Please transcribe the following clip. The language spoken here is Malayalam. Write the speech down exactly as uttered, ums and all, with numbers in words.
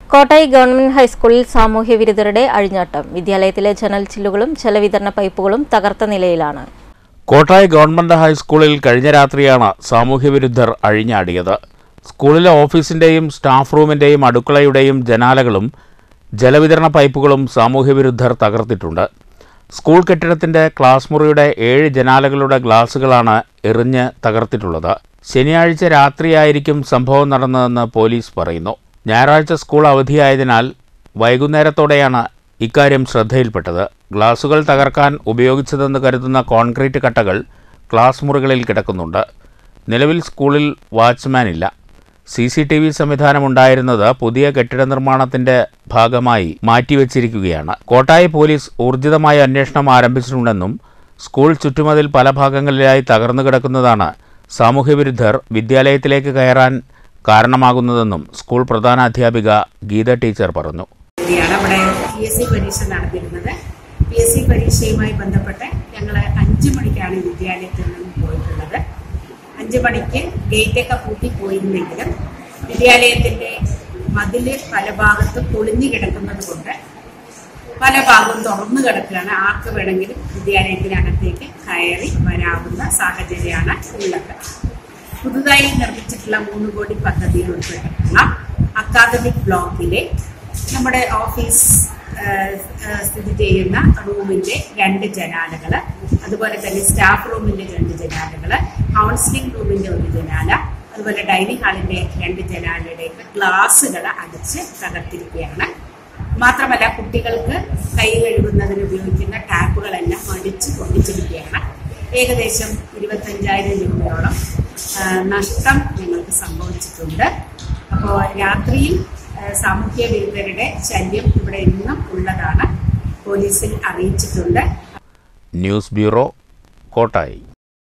കോട്ടായി ഗവൺമെന്റ് ഹൈസ്കൂളിൽ സാമൂഹ്യ വിരുദ്ധരുടെ അഴിഞ്ഞാട്ടം. വിദ്യാലയത്തിലെ ജനൽ ചില്ലുകളും ജലവിതരണ പൈപ്പുകളും തകർത്ത നിലയിലാണ്. കോട്ടായി ഗവൺമെന്റ് ഹൈസ്കൂളിൽ കഴിഞ്ഞ രാത്രിയാണ് സാമൂഹ്യ വിരുദ്ധർ അഴിഞ്ഞാടിയത്. സ്കൂളിലെ ഓഫീസിന്റെയും സ്റ്റാഫ് റൂമിന്റെയും അടുക്കളയുടെയും ജനാലകളും ജലവിതരണ പൈപ്പുകളും സാമൂഹ്യ വിരുദ്ധർ തകർത്തിട്ടുണ്ട്. സ്കൂൾ കെട്ടിടത്തിന്റെ ക്ലാസ് മുറിയുടെ ഏഴ് ജനാലകളുടെ ഗ്ലാസുകളാണ് എറിഞ്ഞ് തകർത്തിട്ടുള്ളത്. ശനിയാഴ്ച രാത്രിയായിരിക്കും സംഭവം നടന്നതെന്ന് പോലീസ് പറയുന്നു. ഞായറാഴ്ച സ്കൂൾ അവധിയായതിനാൽ വൈകുന്നേരത്തോടെയാണ് ഇക്കാര്യം ശ്രദ്ധയിൽപ്പെട്ടത്. ഗ്ലാസുകൾ തകർക്കാൻ ഉപയോഗിച്ചതെന്ന് കരുതുന്ന കോൺക്രീറ്റ് കട്ടകൾ ക്ലാസ് മുറികളിൽ കിടക്കുന്നുണ്ട്. നിലവിൽ സ്കൂളിൽ വാച്ച്മാൻ ഇല്ല. സി സി ടി വി സംവിധാനമുണ്ടായിരുന്നത് പുതിയ കെട്ടിട നിർമ്മാണത്തിന്റെ ഭാഗമായി മാറ്റിവെച്ചിരിക്കുകയാണ്. കോട്ടായി പോലീസ് ഊർജിതമായ അന്വേഷണം ആരംഭിച്ചിട്ടുണ്ടെന്നും സ്കൂൾ ചുറ്റുമതിൽ പല ഭാഗങ്ങളിലായി തകർന്നു കിടക്കുന്നതാണ് സാമൂഹ്യവിരുദ്ധർ വിദ്യാലയത്തിലേക്ക് കയറാൻ കാരണമാകുന്നതെന്നും സ്കൂൾ പ്രധാന അധ്യാപിക ഗീത ടീച്ചർ പറഞ്ഞു. അവിടെ പി എസ് സി പരീക്ഷ നടന്നിരുന്നത്. പി എസ് സി പരീക്ഷയുമായി ബന്ധപ്പെട്ട് ഞങ്ങൾ അഞ്ചു മണിക്കാണ് വിദ്യാലയത്തിൽ നിന്നും പോയിട്ടുള്ളത്. അഞ്ചു മണിക്ക് ഗേറ്റൊക്കെ പൂട്ടി പോയിരുന്നെങ്കിലും വിദ്യാലയത്തിന്റെ മതില് പല ഭാഗത്തും പൊളിഞ്ഞു കിടക്കുന്നത് കൊണ്ട് പല ഭാഗവും തുറന്നു കിടക്കുകയാണ്. ആർക്ക് വേണമെങ്കിലും വിദ്യാലയത്തിനകത്തേക്ക് കയറി വരാവുന്ന സാഹചര്യമാണ് ഉള്ളത്. പുതുതായി നിർമ്മിച്ചിട്ടുള്ള മൂന്ന് കോടി പദ്ധതിയിൽ ഉൾപ്പെട്ടിട്ടുള്ള അക്കാദമിക് ബ്ലോക്കിലെ നമ്മുടെ ഓഫീസ് സ്ഥിതി ചെയ്യുന്ന റൂമിന്റെ രണ്ട് ജനാലകള്, അതുപോലെ തന്നെ സ്റ്റാഫ് റൂമിന്റെ രണ്ട് ജനാലകള്, കൗൺസിലിംഗ് റൂമിന്റെ ഒരു ജനാല, അതുപോലെ ഡൈനിങ് ഹാളിന്റെ രണ്ട് ജനാലയുടെയൊക്കെ ഗ്ലാസുകൾ അടിച്ച് തകർത്തിരിക്കുകയാണ്. മാത്രമല്ല കുട്ടികൾക്ക് കൈ കഴുകുന്നതിന് ഉപയോഗിക്കുന്ന ടാപ്പുകളെല്ലാം അടിച്ച് പൊട്ടിച്ചിരിക്കുകയാണ്. ഏകദേശം ഇരുപത്തഞ്ചായിരം രൂപയോളം നഷ്ടം ഞങ്ങൾക്ക് സംഭവിച്ചിട്ടുണ്ട്. അപ്പോൾ രാത്രിയിൽ സാമൂഹ്യ വിരുദ്ധരുടെ ശല്യം ഇവിടെ ഇന്നും ഉള്ളതാണ് പോലീസിൽ അറിയിച്ചിട്ടുണ്ട്. News bureau, Kottayi.